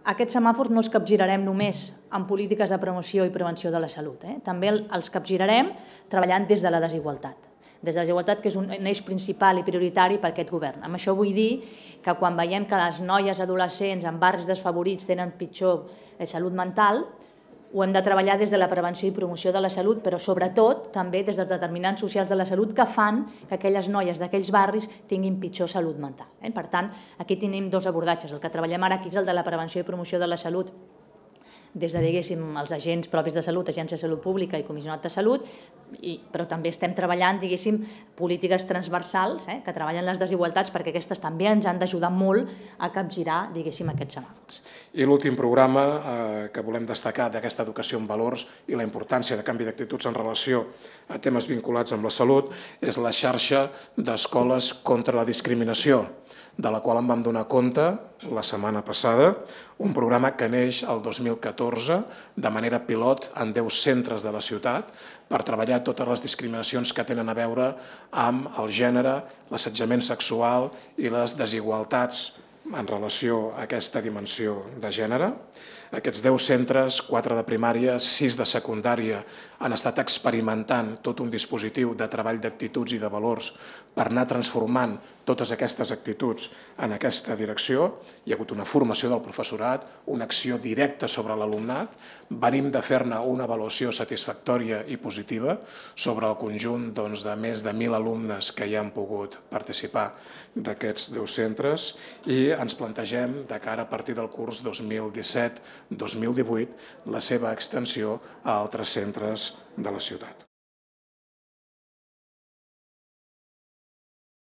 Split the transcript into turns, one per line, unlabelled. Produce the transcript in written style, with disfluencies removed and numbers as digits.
aquests semàfors no els capgirarem només en polítiques de promoció i prevenció de la salut. També els capgirarem treballant des de la desigualtat. Des de la desigualtat, que és un eix principal i prioritari per aquest govern. Amb això vull dir que quan veiem que les noies adolescents en barris desfavorits tenen pitjor salut mental, ho hem de treballar des de la prevenció i promoció de la salut, però sobretot també des dels determinants socials de la salut que fan que aquelles noies d'aquells barris tinguin pitjor salut mental. Per tant, aquí tenim dos abordatges. El que treballem ara aquí és el de la prevenció i promoció de la salut des de, diguéssim, els agents propis de salut, Agència de Salut Pública i Comissionat de Salut, però també estem treballant, diguéssim, polítiques transversals que treballen les desigualtats perquè aquestes també ens han d'ajudar molt a capgirar, diguéssim, aquests semàfors.
I l'últim programa que volem destacar d'aquesta educació en valors i la importància de canvi d'actituds en relació a temes vinculats amb la salut és la xarxa d'escoles contra la discriminació, de la qual en vam donar compte la setmana passada, un programa que neix el 2014 de manera pilot en 10 centres de la ciutat per treballar totes les discriminacions que tenen a veure amb el gènere, l'assetjament sexual i les desigualtats en relació a aquesta dimensió de gènere. Aquests 10 centres, 4 de primària, 6 de secundària, han estat experimentant tot un dispositiu de treball d'actituds i de valors per anar transformant totes aquestes actituds en aquesta direcció. Hi ha hagut una formació del professorat, una acció directa sobre l'alumnat. Venim de fer-ne una avaluació satisfactòria i positiva sobre el conjunt de més de 1.000 alumnes que hi han pogut participar d'aquests 10 centres i ens plantegem, de cara a partir del curs 2017-2018, la seva extensió a altres centres de la ciutat.